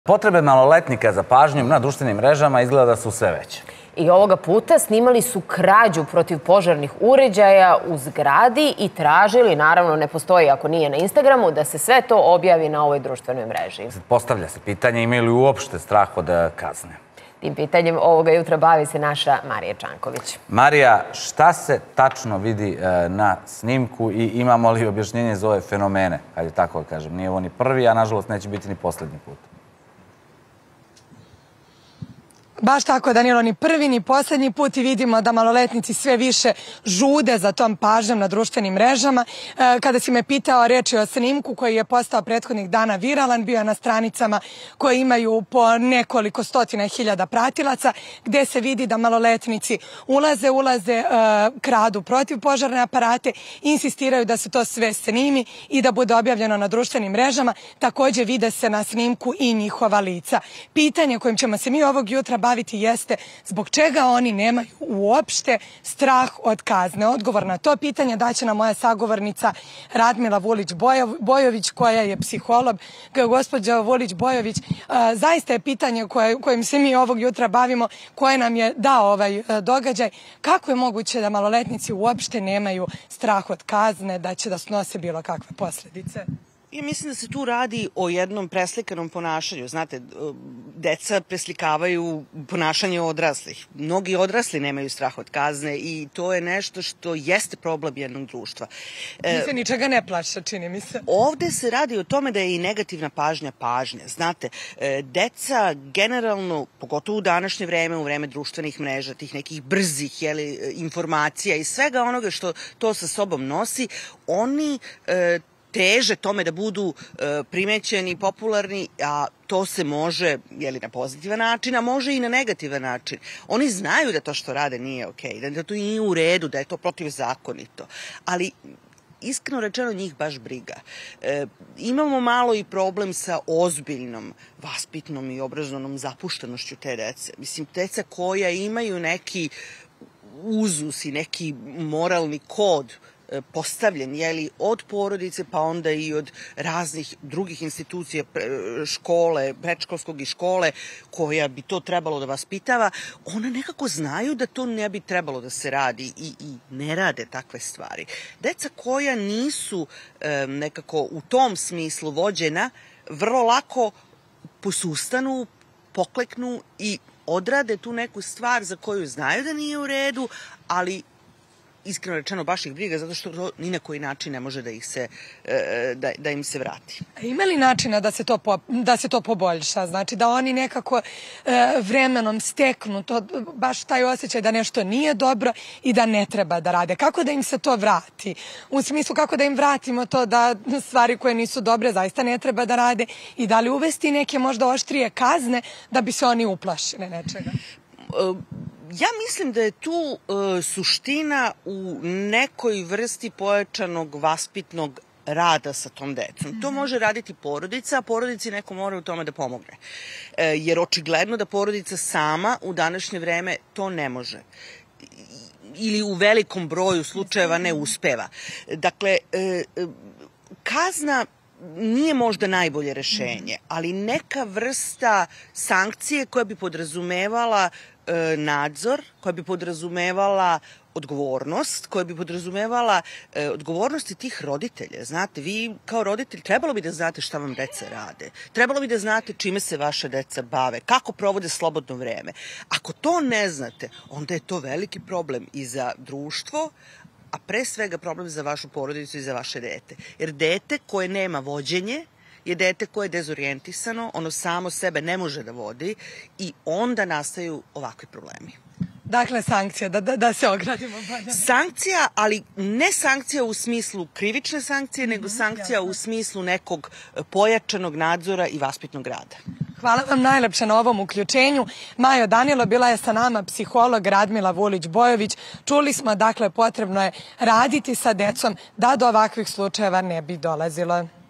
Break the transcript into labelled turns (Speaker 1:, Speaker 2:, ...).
Speaker 1: Potrebe maloletnika za pažnjom na društvenim mrežama izgleda da su sve veće.
Speaker 2: I ovoga puta snimali su krađu protivpožarnih uređaja u zgradi i tražili, naravno ne postoji ako nije na Instagramu, da se sve to objavi na ovoj društvenoj mreži.
Speaker 1: Postavlja se pitanje imaju li uopšte strah od kazne.
Speaker 2: Tim pitanjem ovoga jutra bavi se naša Marija Čanković.
Speaker 1: Marija, šta se tačno vidi na snimku i imamo li objašnjenje za ove fenomene? Hajde tako da kažem, nije ovo ni prvi, a nažalost neće biti ni poslednji put.
Speaker 3: Baš tako, Danilo, ni prvi ni poslednji put i vidimo da maloletnici sve više žude za tom pažnjom na društvenim mrežama. Kada si me pitao, reč je o snimku koji je postao prethodnih dana viralan, bio na stranicama koje imaju po nekoliko stotina hiljada pratilaca, gde se vidi da maloletnici ulaze, kradu protivpožarne aparate, insistiraju da se to sve snimi i da bude objavljeno na društvenim mrežama. Takođe vide se na snimku i njihova lica. Pitanje kojim ćemo se mi ovog jutra baviti jeste zbog čega oni nemaju uopšte strah od kazne. Odgovor na to pitanje daće nam moja sagovornica Radmila Vulić-Bojović, koja je psiholog. Gospođa Vulić-Bojović, zaista je pitanje kojim se mi ovog jutra bavimo, koje nam je dao ovaj događaj. Kako je moguće da maloletnici uopšte nemaju strah od kazne, da će da snose bilo kakve posledice?
Speaker 4: Ja mislim da se tu radi o jednom preslikanom ponašanju. Znate, deca preslikavaju ponašanje odraslih. Mnogi odrasli nemaju strah od kazne i to je nešto što jeste problem jednog društva.
Speaker 3: Mi se ničega ne plaša, čini mi se.
Speaker 4: Ovde se radi o tome da je i negativna pažnja pažnja. Znate, deca generalno, pogotovo u današnje vreme, u vreme društvenih mreža, tih nekih brzih informacija i svega onoga što to sa sobom nosi, oni teže tome da budu primećeni, popularni, a to se može na pozitivan način, a može i na negativan način. Oni znaju da to što rade nije okej, da to nije u redu, da je to protivzakonito, ali iskreno rečeno njih baš briga. Imamo malo i problem sa ozbiljnom, vaspitnom i obrazovnom zapuštenošću te dece. Mislim, deca koja imaju neki uzus i neki moralni kod postavljen, od porodice pa onda i od raznih drugih institucija, škole, predškolskog i škole, koja bi to trebalo da vaspitava, ona nekako znaju da to ne bi trebalo da se radi i ne rade takve stvari. Deca koja nisu nekako u tom smislu vođena, vrlo lako posustanu, pokleknu i odrade tu neku stvar za koju znaju da nije u redu, ali iskreno rečeno baš ih briga zato što to ni na koji način ne može da im se vrati.
Speaker 3: Ima li načina da se to poboljša? Znači da oni nekako vremenom steknu baš taj osjećaj da nešto nije dobro i da ne treba da rade. Kako da im se to vrati? U smislu kako da im vratimo to da stvari koje nisu dobre zaista ne treba da rade i da li uvesti neke možda oštrije kazne da bi se oni uplašili nečega?
Speaker 4: Ja mislim da je tu suština u nekoj vrsti pojačanog vaspitnog rada sa tom decom. To može raditi porodica, a porodici neko mora u tome da pomogne. Jer očigledno da porodica sama u današnje vreme to ne može. Ili u velikom broju slučajeva ne uspeva. Dakle, kazna nije možda najbolje rešenje, ali neka vrsta sankcije koja bi podrazumevala nadzor, koja bi podrazumevala odgovornost, koja bi podrazumevala odgovornosti tih roditelja. Znate, vi kao roditelj trebalo bi da znate šta vam deca rade. Trebalo bi da znate čime se vaša deca bave, kako provode slobodno vreme. Ako to ne znate, onda je to veliki problem i za društvo, a pre svega problem za vašu porodicu i za vaše dete. Jer dete koje nema vođenje je dete koje je dezorijentisano, ono samo sebe ne može da vodi i onda nastaju ovakvi problemi.
Speaker 3: Dakle, sankcija, da se ogradimo.
Speaker 4: Sankcija, ali ne sankcija u smislu krivične sankcije, nego sankcija u smislu nekog pojačanog nadzora i vaspitnog rada.
Speaker 3: Hvala vam najlepše na ovom uključenju. Majo Danilo, bila je sa nama psiholog Radmila Vulić-Bojović. Čuli smo, dakle, potrebno je raditi sa decom da do ovakvih slučajeva ne bi dolazilo.